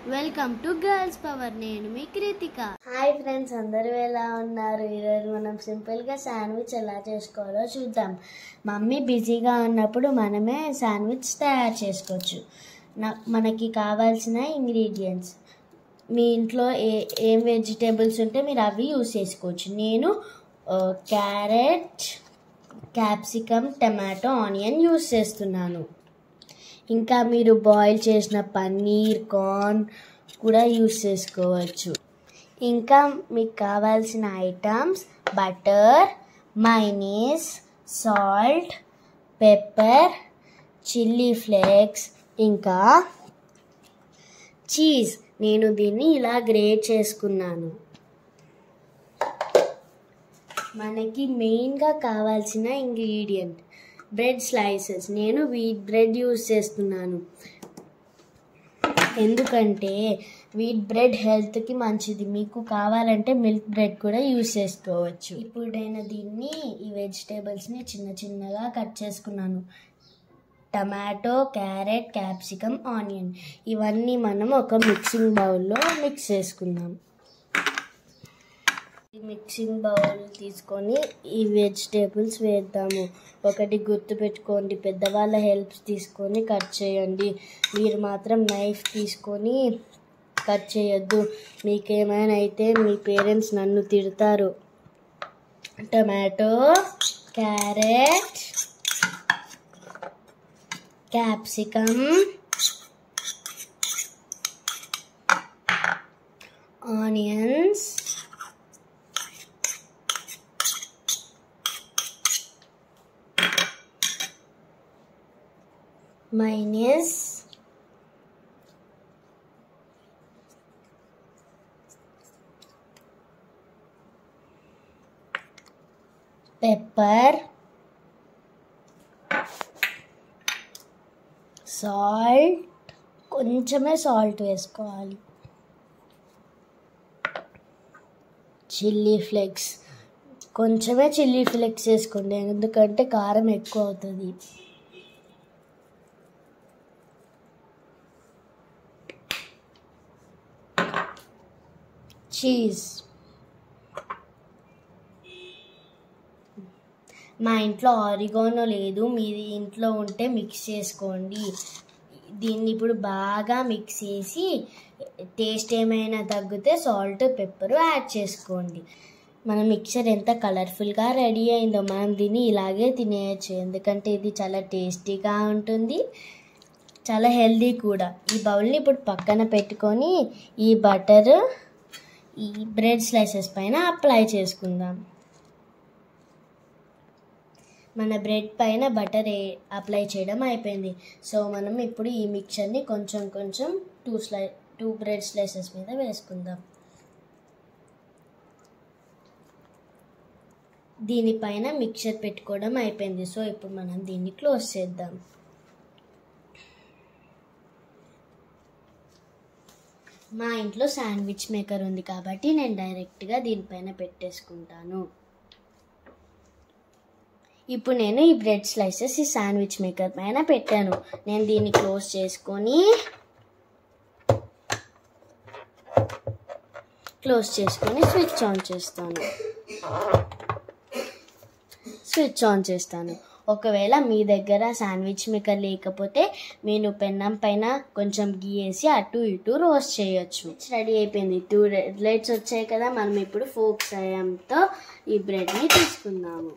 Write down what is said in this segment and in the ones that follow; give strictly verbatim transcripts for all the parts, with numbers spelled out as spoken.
Welcome to girls power. నేను మీ Krittika. Hi friends, అందరూ ఎలా ఉన్నారు? ఈరోజు మనం సింపుల్గా శాండ్విచ్ ఎలా చేసుకోవాలో చూద్దాం. మమ్మీ బిజీగా ఉన్నప్పుడు మనమే శాండ్విచ్ తయారు చేసుకోవచ్చు. మనకి కావాల్సిన ఇంగ్రీడియంట్స్, మీ ఇంట్లో ఏ ఏం వెజిటేబుల్స్ ఉంటే మీరు అవి యూస్ చేసుకోవచ్చు. నేను carrot, capsicum, tomato, onion use చేస్తున్నాను. ఇంకా మీరు బాయిల్ చేసిన పన్నీర్, కార్న్ కూడా యూస్ చేసుకోవచ్చు. ఇంకా మీకు కావాల్సిన items butter, mayonnaise, salt, pepper, chilli flakes, ఇంకా చీజ్. నేను దీన్ని ఇలా గ్రేట్ చేసుకున్నాను. మనకి మెయిన్గా కావాల్సిన ఇంగ్రీడియంట్ బ్రెడ్ స్లైసెస్. నేను వీట్ బ్రెడ్ యూస్ చేస్తున్నాను, ఎందుకంటే వీట్ బ్రెడ్ హెల్త్కి మంచిది. మీకు కావాలంటే మిల్క్ బ్రెడ్ కూడా యూస్ చేసుకోవచ్చు. ఇప్పుడు నేను దీన్ని ఈ వెజిటేబుల్స్ని చిన్న చిన్నగా కట్ చేసుకున్నాను. టమాటో, క్యారెట్, క్యాప్సికమ్, ఆనియన్ ఇవన్నీ మనం ఒక మిక్సింగ్ బౌల్లో మిక్స్ చేసుకుందాం. మిక్సింగ్ బౌల్ తీసుకొని ఈ వెజిటేబుల్స్ వేద్దాము. ఒకటి గుర్తుపెట్టుకోండి, పెద్దవాళ్ళ హెల్ప్ తీసుకొని కట్ చేయండి. మీరు మాత్రం నైఫ్ తీసుకొని కట్ చేయొద్దు, మీకేమైనా అయితే మీ పేరెంట్స్ నన్ను తిడతారు. Tomato, carrot, capsicum, onions, mayonnaise, pepper, salt, కొంచెమే సాల్ట్ వేసుకోవాలి, చిల్లీ ఫ్లేక్స్, కొంచెమే చిల్లీ ఫ్లేక్స్ వేసుకోండి ఎందుకంటే కారం ఎక్కువ అవుతుంది. చీజ్. మా ఇంట్లో ఆరిగానో లేదు, మీది ఇంట్లో ఉంటే మిక్స్ చేసుకోండి. దీన్ని ఇప్పుడు బాగా మిక్స్ చేసి టేస్ట్ ఏమైనా తగ్గితే సాల్ట్, పెప్పర్ యాడ్ చేసుకోండి. మన మిక్చర్ ఎంత కలర్ఫుల్గా రెడీ అయిందో. మనం దీన్ని ఇలాగే తినేయచ్చు, ఎందుకంటే ఇది చాలా టేస్టీగా ఉంటుంది, చాలా హెల్దీ కూడా. ఈ బౌల్ని ఇప్పుడు పక్కన పెట్టుకొని ఈ బటర్ ఈ బ్రెడ్ స్లైసెస్ పైన అప్లై చేసుకుందాం. మన బ్రెడ్ పైన బటర్ అప్లై చేయడం అయిపోయింది. సో మనం ఇప్పుడు ఈ మిక్చర్ని కొంచెం కొంచెం టూ స్లై టూ బ్రెడ్ స్లైసెస్ మీద వేసుకుందాం. దీనిపైన మిక్చర్ పెట్టుకోవడం అయిపోయింది. సో ఇప్పుడు మనం దీన్ని క్లోజ్ చేద్దాం. మా ఇంట్లో శాండ్విచ్ మేకర్ ఉంది కాబట్టి నేను డైరెక్ట్గా దీనిపైన పెట్టేసుకుంటాను. ఇప్పుడు నేను ఈ బ్రెడ్ స్లైసెస్ ఈ శాండ్విచ్ మేకర్ పైన పెట్టాను. నేను దీన్ని క్లోజ్ చేసుకొని క్లోజ్ చేసుకొని స్విచ్ ఆన్ చేస్తాను స్విచ్ ఆన్ చేస్తాను ఒకవేళ మీ దగ్గర శాండ్విచ్ మేకర్ లేకపోతే మీరు పెన్నం పైన కొంచెం గీ వేసి అటు ఇటు రోస్ట్ చేయొచ్చు. రెడీ అయిపోయింది. టూ రెడ్లైట్స్ వచ్చాయి కదా, మనం ఇప్పుడు ఫోర్క్ సాయంతో ఈ బ్రెడ్ని తీసుకుందాము.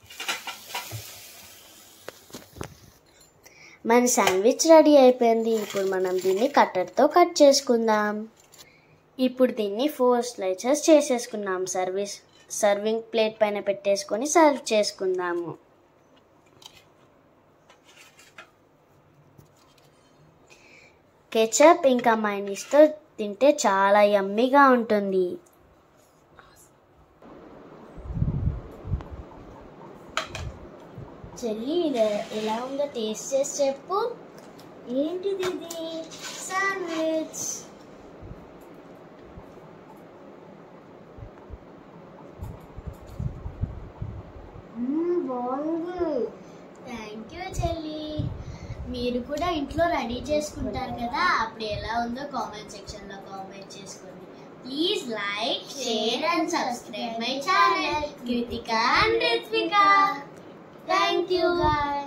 మన శాండ్విచ్ రెడీ అయిపోయింది. ఇప్పుడు మనం దీన్ని కట్టర్తో కట్ చేసుకుందాం. ఇప్పుడు దీన్ని ఫోర్ స్లైసెస్ చేసేసుకున్నాం. సర్వీస్ సర్వింగ్ ప్లేట్ పైన పెట్టేసుకొని సర్వ్ చేసుకుందాము. కెచప్ ఇంకా మైనీస్తో తింటే చాలా యమ్మీగా ఉంటుంది. చెల్లి, ఎలా ఉందో టేస్ట్ చేసి చెప్పు. ఏంటిది? ఇది శాండ్విచ్. బాగుంది. థ్యాంక్ యూ చెల్లి. మీరు కూడా ఇంట్లో రెడీ చేసుకుంటారు కదా, అప్పుడు ఎలా ఉందో కామెంట్ సెక్షన్ లో కామెంట్ చేసుకోండి. Please like, share and subscribe my channel Krithika and Ritvika. Thank you.